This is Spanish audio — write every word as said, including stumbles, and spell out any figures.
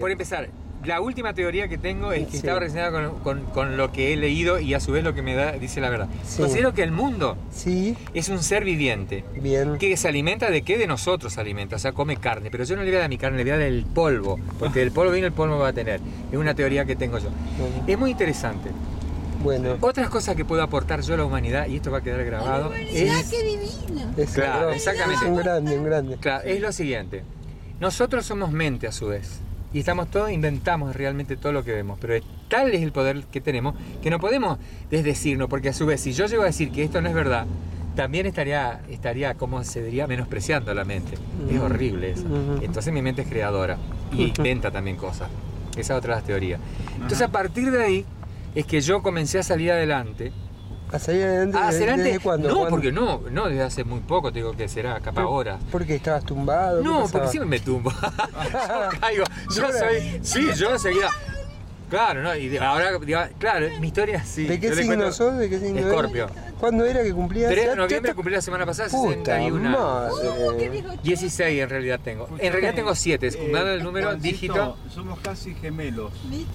por empezar, la última teoría que tengo es que Sí. estaba relacionada con, con, con lo que he leído y a su vez lo que me da, dice la verdad. Sí. Considero que el mundo Sí, es un ser viviente. bien. ¿Que se alimenta de qué? De nosotros se alimenta, o sea, come carne. Pero yo no le voy a dar mi carne, le voy a dar el polvo. Porque del polvo viene, el polvo va a tener. Es una teoría que tengo yo. Bueno, Es muy interesante. bueno, Otras cosas que puedo aportar yo a la humanidad, y esto va a quedar grabado, ¡Mirá es, qué divino! es, Claro, no, exactamente. es un grande, un grande. claro, es lo siguiente. Nosotros somos mente a su vez. Y estamos todos, inventamos realmente todo lo que vemos. Pero es- tal es el poder que tenemos que no podemos desdecirnos. Porque a su vez, si yo llego a decir que esto no es verdad, también estaría, estaría como se diría, menospreciando la mente. Es Ujú. horrible eso. Ujú. Entonces mi mente es creadora y Ujú. inventa también cosas. Esa es otra de las teorías. Entonces a partir de ahí es que yo comencé a salir adelante. ¿A salir adelante ¿A desde, hacer antes? desde cuándo? No, ¿Cuándo? porque no, no desde hace muy poco, te digo que será, capaz ahora. Porque estabas tumbado. ¿qué No, pasaba? porque siempre me tumbo. Yo caigo. Yo Ahora- soy. Sí, yo enseguida. Claro, ¿no? Y de- ahora, digo, claro, mi historia sí. ¿De qué yo le signo cuento- sos? ¿De qué signo eres? Escorpio. ¿Cuándo era que cumplías? tres de Ya- noviembre ya- cumplí la semana pasada, Puta sesenta y uno. madre. dieciséis en realidad tengo. En realidad tengo siete, es jugando el número, Juancito, dígito. Somos casi gemelos. ¿Viste?